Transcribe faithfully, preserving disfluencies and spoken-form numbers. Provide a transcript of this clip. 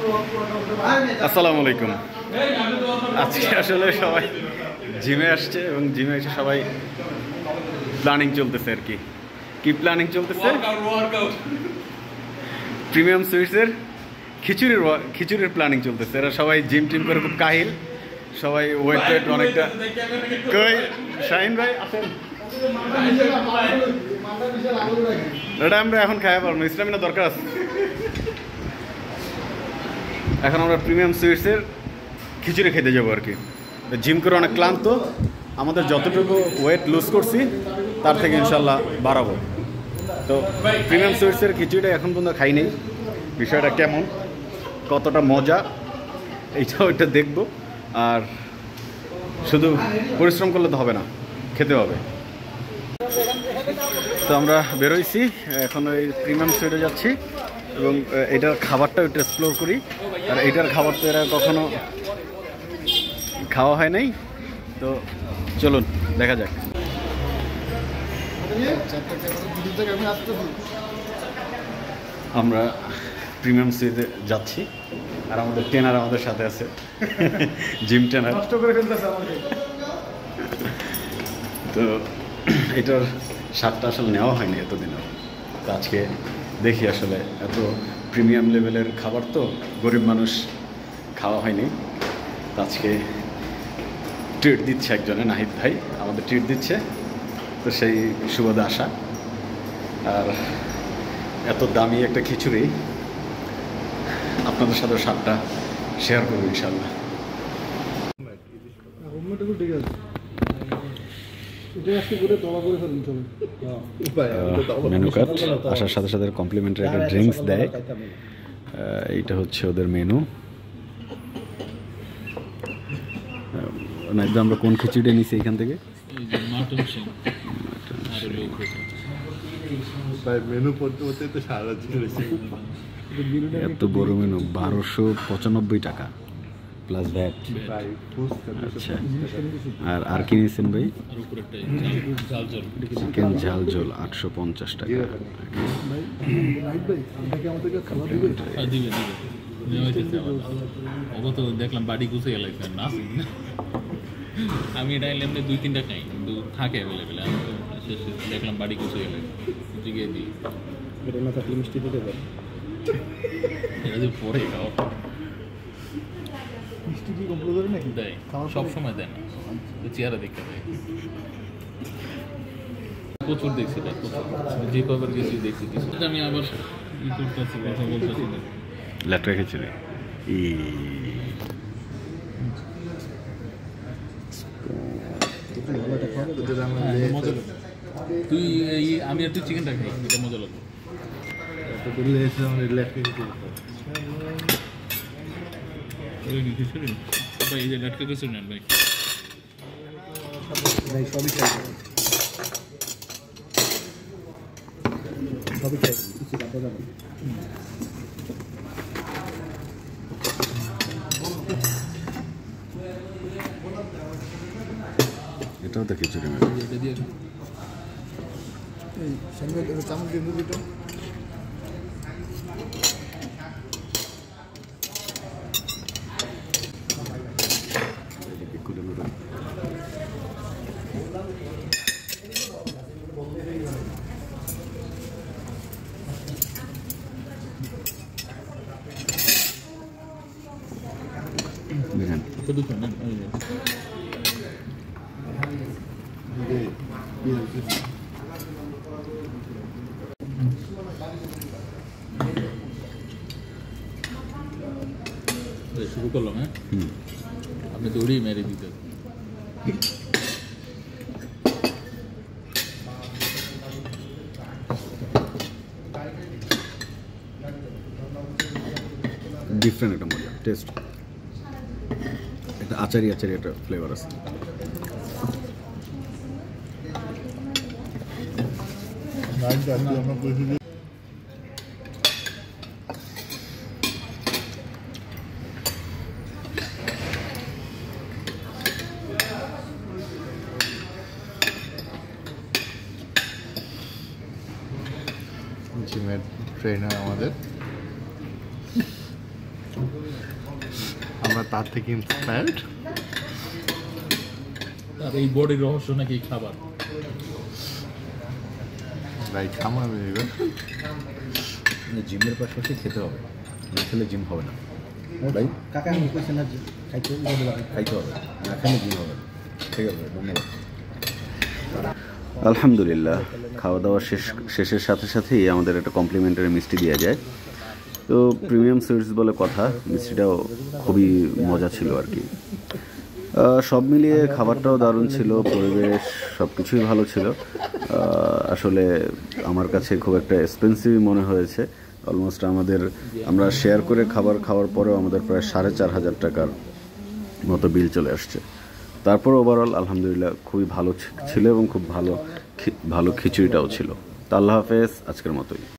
আসসালামু আলাইকুম। আজকে আসলে সবাই জিমে আসছে এবং জিমে এসে সবাই প্ল্যানিং চলতেছে আর কি কি প্ল্যানিং চলতেছে প্রিমিয়াম সুইটসের খিচুড়ির খিচুড়ির প্ল্যানিং চলতেছে। এরা সবাই জিম টিম করে খুব কাহিল, সবাই ওয়েট ওয়েট অনেকটা। কই শাহিন ভাই আসেন, এটা আমরা এখন খাওয়া পারবো না, ইসলামিনা দরকার আছে। এখন আমরা প্রিমিয়াম সুইটসের খিচুড়ি খেতে যাবো আর কি। জিম করে অনেক ক্লান্ত, আমাদের যতটুকু ওয়েট লুজ করছি তার থেকে ইনশাল্লাহ বাড়াবো। তো প্রিমিয়াম সুইটসের খিচুড়িটা এখন পর্যন্ত খাই নেই, বিষয়টা কেমন, কতটা মজা এইটা ওইটা দেখবো। আর শুধু পরিশ্রম করলে তো হবে না, খেতে হবে। তো আমরা বেরোইছি এখন ওই প্রিমিয়াম সুইটে যাচ্ছি এবং এটার খাবারটা একটু এক্সপ্লোর করি। আর এইটার খাবার তো এরা কখনো খাওয়া হয় নাই, তো চলুন দেখা যাক। আমরা প্রিমিয়াম সুইটে যাচ্ছি আর আমাদের ট্রেনার আমাদের সাথে আছে, জিম ট্রেনার। কষ্ট করে ফেলতেছে আমাকে। তো এটার স্বাদটা আসলে নেওয়া হয়নি এতদিনও, তো আজকে দেখি আসলে এত প্রিমিয়াম লেভেলের খাবার তো গরিব মানুষ খাওয়া হয়নি, তো আজকে ট্রিট দিচ্ছে একজনে, নাহিদ ভাই আমাদের ট্রিট দিচ্ছে, তো সেই সুবাদে আসা। আর এত দামি একটা খিচুড়ি আপনাদের সাথে স্বাদটা শেয়ার করবো ইনশাল্লাহ। মেনু কার্ড আসার সাথে সাথে কমপ্লিমেন্টারি একটা ড্রিঙ্কস দেয়, এইটা হচ্ছে ওদের মেনু। না, আমরা কোন খিচুড়ি নিছি এখান থেকে? এত বড় মেনু, বারোশো পঁচানব্বই টাকা প্লাস ভ্যাট। আচ্ছা, আর আর কি নিয়েছেন ভাই? চিকেন ঝাল ঝোল আটশো পঞ্চাশ টাকা। দেখলাম বাড়ি গুছে গেল না, আমি এটা এমনি দুই তিনটা খাই কিন্তু থাকে অ্যাভেলেবেল। দেখলাম বাড়ি গুছে গেলে জিগিয়ে দিই, এটা না থাকলে মিষ্টি দিতে পারে, এটা যে পরে খাও। মিষ্টি কি কমপ্লিট করে নাকি দেয়? সব সময় দেয় না, চেহারা দেখতে দেয়। প্রচুর দেখছি, যে কবার গেছি দেখছি। আমি আবার ই করতেছি, কথা বলতেছি, ল্যাটকা খিচুড়ি। তুই আমি আর তুই চিকেনটা খাই, এটা মজা লাগবে। ভাই এই যে ল্যাটকা খিচুড়ি নেন ভাই। ভাই সবই খাই, সবই খাই, কিছু বাদ দেওয়া যাবে। এটাও তো খিচুড়ি চামচ দিয়ে দুটো। শুরু করলাম। হ্যাঁ, আপনি দৌড়েই মেরে দিতে। ডিফারেন্ট একটা মজা টেস্ট, একটা আচারি আচারি একটা ফ্লেভার আছে। জিমের ট্রেনার আমাদের আমরা তার থেকে ইন্সপায়ার্ড। আর এই বডির রহস্য নাকি খাবার। ভাই খামার এবার জিমের পাশাপাশি খেতে হবে, না খেলে জিম হবে না ভাই। কাকা আমি কইছেন না খাইতে খাইতে হবে, না খেলে জিম হবে না। ঠিক আছে, ধন্যবাদ। আলহামদুলিল্লাহ, খাওয়া দাওয়া শেষ শেষের সাথে সাথেই আমাদের একটা কমপ্লিমেন্টারি মিষ্টি দেওয়া যায়। তো প্রিমিয়াম সুইটস বলে কথা, মিষ্টিটাও খুবই মজা ছিল আর কি। সব মিলিয়ে খাবারটাও দারুণ ছিল, পরিবেশ সব কিছুই ভালো ছিল। আসলে আমার কাছে খুব একটা এক্সপেন্সিভ মনে হয়েছে। অলমোস্ট আমাদের আমরা শেয়ার করে খাবার খাওয়ার পরেও আমাদের প্রায় সাড়ে চার হাজার টাকার মতো বিল চলে আসছে। তারপর ওভারঅল আলহামদুলিল্লাহ খুবই ভালো ছিল এবং খুব ভালো ভালো খিচুড়িটাও ছিল। তা আল্লাহ হাফেজ, আজকের মতোই।